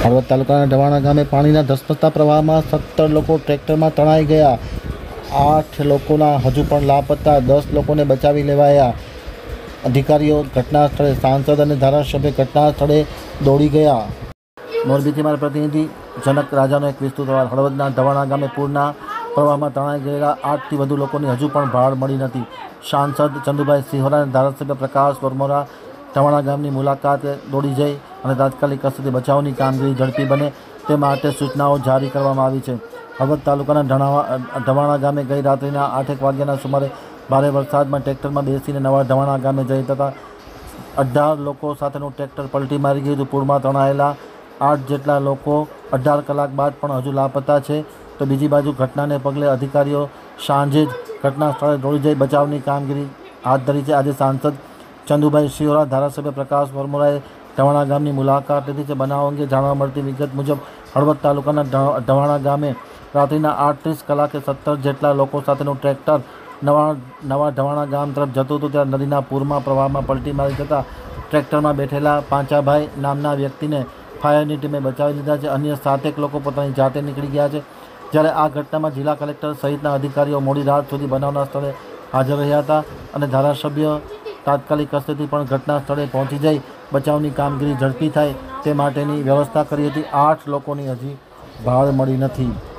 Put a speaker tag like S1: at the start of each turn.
S1: હળવદ તાલુકાના ઢવાણા ગામે પાણીના ધસમસતા પ્રવાહમાં 17 લોકો ટ્રેક્ટરમાં તણાઈ ગયા। 8 લોકોના હજુ પણ લાપતા, 10 લોકોને બચાવી લેવાયા। અધિકારીઓ ઘટના સ્થળે, સાંસદ અને ધારાસભ્ય ઘટના સ્થળે દોડી ગયા। મોરબીથી મારા પ્રતિનિધિ જનક રાજાનો એક વિસ્તૃત અહેવાલ। હળવદના ઢવાણા ગામે પૂરના પ્રવાહમાં તણાઈ ગયેલા 8થી વધુ લોકોની હજુ પણ ભાળ મળી નથી। સાંસદ ચંદુભાઈ સિહોરા અને ધારાસભ્ય પ્રકાશ વરમોરા ઢવાણા ગામની મુલાકાતે દોડી જઈ અને તાત્કાલિક અસરથી બચાવની કામગીરી ઝડપી બને તે માટે સૂચનાઓ જારી કરવામાં આવી છે। હળવદ તાલુકાના ઢવાણા ગામે ગઈ રાત્રિના 8 વાગ્યાના સુમારે ભારે વરસાદમાં ટ્રેક્ટરમાં બેસીને નવા ઢવાણા ગામે જઈ હતા 18 લોકો સાથેનું ટ્રેક્ટર પલટી મારી ગયું હતું। પૂરમાં તણાયેલા 8 જેટલા લોકો 18 કલાક બાદ પણ હજુ લાપતા છે, તો બીજી બાજુ ઘટનાને પગલે અધિકારીઓ સાંજે જ ઘટના સ્થળે દોડી જઈ બચાવની કામગીરી હાથ ધરી છે। આજે સાંસદ ચંદુભાઈ સિહોરા, ધારાસભ્ય પ્રકાશ વરમોરાએ ઢવાણા ગામની મુલાકાત લીધી છે। બનાવ અંગે જાણવા મળતી વિગત મુજબ હળવદ તાલુકાના ઢવાણા ગામે રાત્રિના 38 કલાકે 17 જેટલા લોકો સાથેનું ટ્રેક્ટર નવા ઢવાણા ગામ તરફ જતું હતું ત્યારે નદીના પૂરમાં પ્રવાહમાં પલટી મારી જતાં ટ્રેક્ટરમાં બેઠેલા પાંચાભાઈ નામના વ્યક્તિને ફાયરની ટીમે બચાવી લીધા છે। અન્ય 7 લોકો પોતાની જાતે નીકળી ગયા છે। જ્યારે આ ઘટનામાં જિલ્લા કલેક્ટર સહિતના અધિકારીઓ મોડી રાત સુધી બનાવના સ્થળે હાજર રહ્યા હતા અને ધારાસભ્ય તાત્કાલિક અસરથી પણ ઘટના સ્થળે પહોંચી જઈ બચાવની કામગીરી ઝડપી થાય તે માટેની વ્યવસ્થા કરી હતી। 8 લોકોની હજી ભાળ મળી નથી।